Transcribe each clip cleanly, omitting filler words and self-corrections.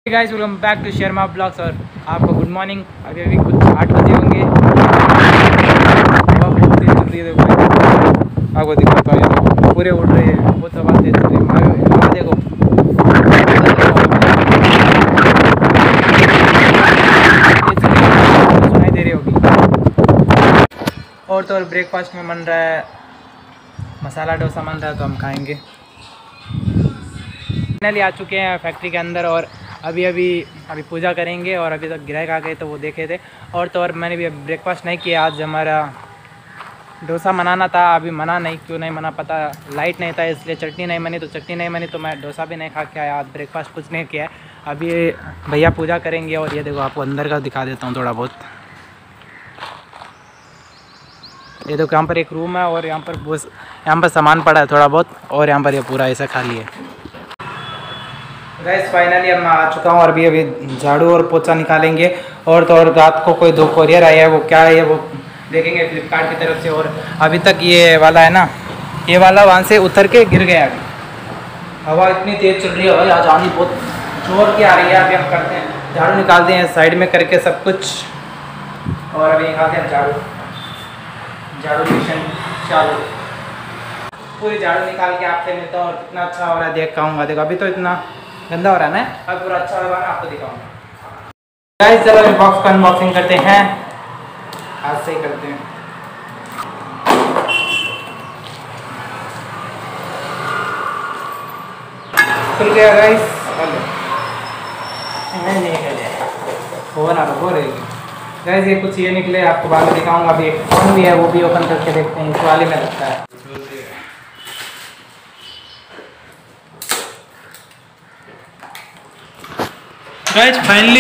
Guys welcome back to Sharma blogs. और आपको good morning. अभी कुछ 8 बजे होंगे। हवा बहुत तेज चल रही है, देखो आपको दिखाता हूँ। यहाँ पूरे उड़ रहे हैं, बहुत हवा तेज चल रही है। हवा देखो, सुनाई दे रही होगी। और तो और ब्रेकफास्ट में बन रहा है मसाला डोसा बन रहा है, तो हम खाएंगे। फाइनली आ चुके हैं फैक्ट्री के अंदर और अभी पूजा करेंगे। और अभी तक ग्राहक आ गए तो वो देखे थे। और तो और मैंने भी ब्रेकफास्ट नहीं किया। आज हमारा डोसा बनाना था, अभी मना नहीं, क्यों नहीं मना पता, लाइट नहीं था इसलिए चटनी नहीं बनी। तो चटनी नहीं बनी तो मैं डोसा भी नहीं खा के आया। आज ब्रेकफास्ट कुछ नहीं किया है। अभी भैया पूजा करेंगे। और ये देखो आपको अंदर का दिखा देता हूँ थोड़ा बहुत। ये देखो यहाँ पर एक रूम है और यहाँ पर सामान पड़ा है थोड़ा बहुत। और यहाँ पर ये पूरा ऐसा खाली है। गैस फाइनली अब मैं आ चुका हूँ और अभी झाड़ू और पोछा निकालेंगे। और तो और रात को कोई 2 कोरियर आया है, वो क्या है वो देखेंगे फ्लिपकार्ट की तरफ से। और अभी तक ये वाला है ना, ये वाला वहाँ से उतर के गिर गया। अभी हवा इतनी तेज़ चल रही है भाई, आज आंधी बहुत जोर की आ रही है। अभी हम करते हैं झाड़ू निकालते हैं साइड में करके सब कुछ। और अभी निकालते हैं झाड़ू मिशन चालू। पूरी झाड़ू निकाल के आपसे मिलता हूँ और कितना अच्छा हो रहा है देख पाऊँगा। देखो अभी तो इतना गंदा हो रहा है ना, अब पूरा अच्छा होगा ना, आपको दिखाऊंगा। गाइस चलो अभी बॉक्स का अनबॉक्सिंग करते हैं, हाथ से ही करते हैं। खुल गया गाइस, नहीं हो ना हो रही गाइस। ये कुछ ये निकले, आपको बाद में दिखाऊंगा। अभी एक फोन भी है, वो भी ओपन करके देखते हैं। इस वाले में लगता है। गाइज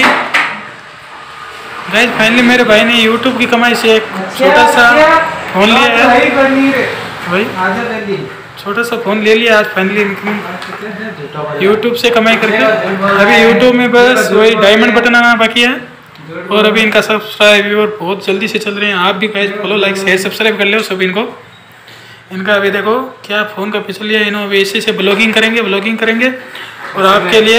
फाइनली मेरे भाई ने YouTube की कमाई से एक छोटा सा फ़ोन लिया है भाई। छोटा सा फ़ोन ले लिया आज फाइनली YouTube से कमाई करके। अभी YouTube में बस वही डायमंड बटन आना बाकी है। और अभी इनका सब्सक्राइबर बहुत जल्दी से चल रहे हैं। आप भी guys follow like share subscribe कर लो सब इनको। इनका अभी देखो क्या फ़ोन का पिछले लिया इन्होंने। अभी इसी से ब्लॉगिंग करेंगे और आपके लिए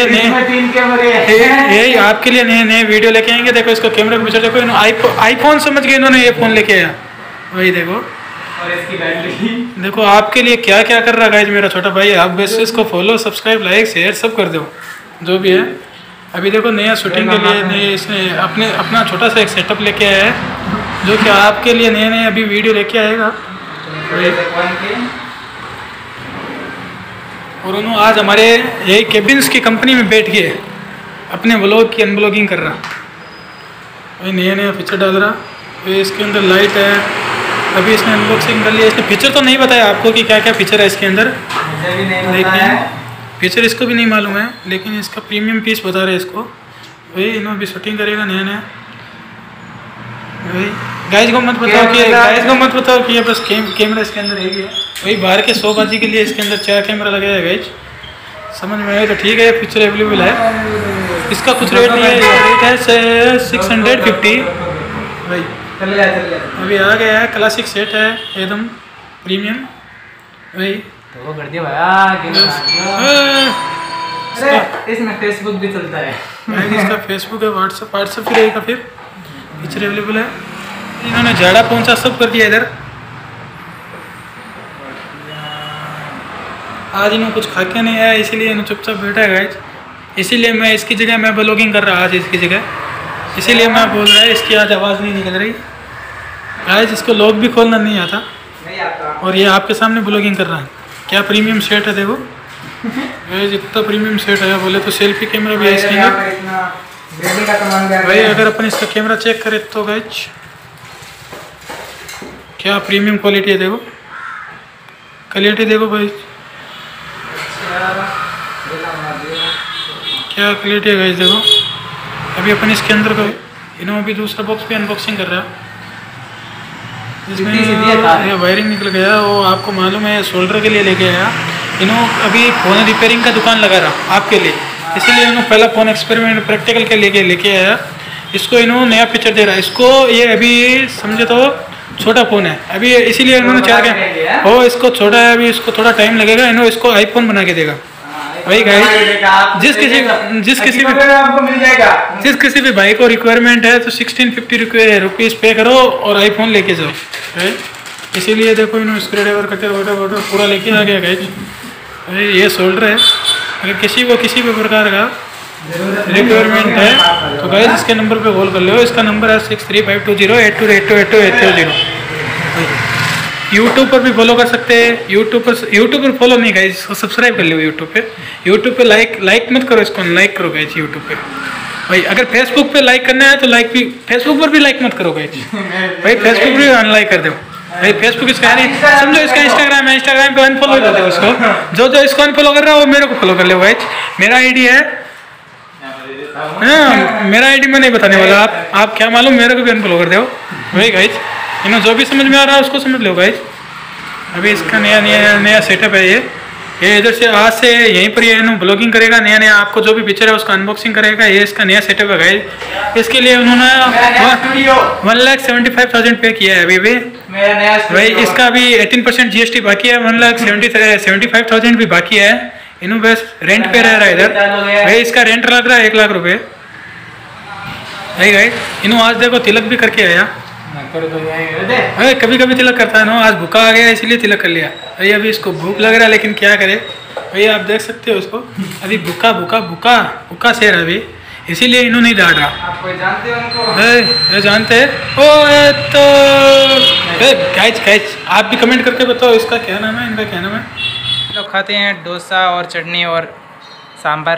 आपके लिए नए वीडियो लेके आएंगे। देखो इसको कैमरे के पीछे देखो, इन्होंने आईफोन समझ के इन्होंने ये फ़ोन लेके आया वही देखो। और इसकी बैटरी देखो आपके लिए क्या क्या कर रहा है गाइज मेरा छोटा भाई। आप बस इसको फॉलो सब्सक्राइब लाइक शेयर सब कर दो जो भी है। अभी देखो नया शूटिंग के लिए नए इसने अपना छोटा सा एक सेटअप लेके आया है, जो कि आपके लिए नए अभी वीडियो लेके आएगा। और उन्होंने आज हमारे यही केबिन्स की कंपनी में बैठ के अपने व्लॉग की अनब्लॉगिंग कर रहा। वही नया फीचर डाल रहा। ये इसके अंदर लाइट है, अभी इसने अनबॉक्सिंग कर लिया। इसने फीचर तो नहीं बताया आपको कि क्या क्या फीचर है इसके अंदर, लेकिन फीचर इसको भी नहीं मालूम है। लेकिन इसका प्रीमियम पीस बता रहे हैं इसको। वही इन्होंने भी शूटिंग करेगा नया। वही गाइस को मत बताओ कि ये बस कैमरा इसके अंदर है। वही बाहर के शोबाजी के लिए इसके अंदर 4 कैमरा लगाया है गाइस। समझ में आया तो ठीक है। फीचर अवेलेबल है। इसका कुछ रेट नहीं है, रेट है 650 भाई। अभी आ गया है, क्लासिक सेट है एकदम प्रीमियम। वही तो वो कर दिया भैया। इसमें फेसबुक भी चलता है। इसका फेसबुक है, व्हाट्सअप भी रहेगा। फिर फीचर अवेलेबल है। इन्होंने झाड़ा पहुंचा सब कर दिया इधर। आज इन्होंने कुछ खा के नहीं आया, इसीलिए इन्होंने चुपचाप बैठा है गाइज। इसीलिए मैं इसकी जगह मैं ब्लॉगिंग कर रहा आज इसकी जगह, इसीलिए मैं बोल रहा है। इसकी आज आवाज़ नहीं निकल रही गाइज। इसको लॉक भी खोलना नहीं आता और ये आपके सामने ब्लॉगिंग कर रहा है। क्या प्रीमियम सेट है देखो गाइज, इतना प्रीमियम सेट है। बोले तो सेल्फी कैमरा भी है इसके अंदर भाई। अगर अपन इसका कैमरा चेक करें तो गाइज क्या प्रीमियम क्वालिटी है। देखो क्वालिटी देखो भाई, क्या क्वालिटी है गाइस देखो। अभी अपन इसके अंदर का इन्होंने अभी दूसरा बॉक्स भी अनबॉक्सिंग कर रहा है। इसमें ये वायरिंग निकल गया, वो आपको मालूम है शोल्डर के लिए लेके आया। इन्होंने अभी फ़ोन रिपेयरिंग का दुकान लगा रहा आपके लिए, इसीलिए इन्होंने पहला फ़ोन एक्सपेरिमेंट प्रैक्टिकल के लेके आया। इसको इन्होंने नया फीचर दे रहा है इसको। ये अभी समझे तो छोटा फ़ोन है अभी, इसीलिए इन्होंने 4 इसको छोटा है। अभी इसको थोड़ा टाइम लगेगा। इन्होंने इसको आईफोन बना के देगा। वही गाइस, जिस किसी भी भाई को रिक्वायरमेंट है तो 1650 रुपीज़ पे करो और आईफोन लेके जाओ। इसीलिए देखो इन्होंने स्क्रू ड्राइवर कटर वोटर पूरा लेके आ गया गाइस। ये शोल्डर है, अगर किसी को किसी भी प्रकार का रिक्वायरमेंट है तो गाइस इसके नंबर पे कॉल कर लो। इसका नंबर है 635208282880। यूट्यूब पर भी फॉलो कर सकते हैं। यूट्यूब पर फॉलो नहीं गाइस, सब्सक्राइब कर लो यूट्यूब पे। लाइक मत करो, इसको अनलाइक करो गाइस यूट्यूब पे। भाई अगर फेसबुक पे लाइक करना है तो लाइक भी, फेसबुक पर भी लाइक मत करो गाइस भाई, फेसबुक भी अनलाइक कर दो भाई। फेसबुक इसका है नहीं, समझो इसका इंस्टाग्राम है, इंस्टाग्राम पे अनफॉलो कर दो इसको। जो इसको अनफॉलो कर रहा है वो मेरे को फॉलो कर लो गाइस। मेरा आईडी है, मेरा आईडी मैं नहीं बताने वाला, आप क्या मालूम, मेरे को भी अनफॉलो कर दो भाई गाइस। इन्हों जो भी समझ में आ रहा है उसको समझ लो गाइस। अभी इसका नया सेटअप है। ये इधर से आज से यहीं पर ये ब्लॉगिंग करेगा, नया आपको जो भी पिक्चर है उसका अनबॉक्सिंग करेगा। ये इसका नया सेटअप है गाइस। इसके लिए उन्होंने 1,75,000 पे किया है अभी भी भाई। इसका भी 18% GST बाकी है, 1,75,000 भी बाकी है। इन्हों बस रेंट पे रह रहा है इधर भाई। इसका रेंट लग रहा है 1 लाख रुपये भाई गाइस। इन्हों आज देखो तिलक भी करके आया। कभी कभी तिलक करता है ना, आज भूखा आ गया इसलिए तिलक कर लिया भाई। अभी इसको भूख लग रहा है लेकिन क्या करे भाई, आप देख सकते हो उसको अभी भूखा शेर अभी, इसीलिए इन्हों नहीं डांट रहा। आप कोई जानते हो उनको? जानते हैं ओ तो गाइस आप भी कमेंट करके बताओ इसका क्या नाम है, इनका क्या नाम है। लोग खाते हैं डोसा और चटनी और सांभर,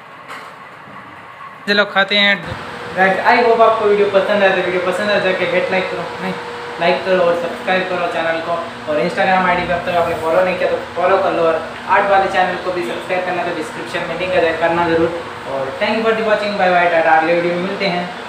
लोग खाते हैं। आई होप आपको वीडियो पसंद आया तो वीडियो पसंद आ जाके लाइक करो और सब्सक्राइब करो चैनल को। और इंस्टाग्राम आईडी पे अब तक आपने फॉलो नहीं किया तो फॉलो कर लो, और आर्ट वाले चैनल को भी सब्सक्राइब करना तो डिस्क्रिप्शन में लिंक है, करना जरूर। और thank you for watching, bye bye, tata. अगले वीडियो में मिलते हैं।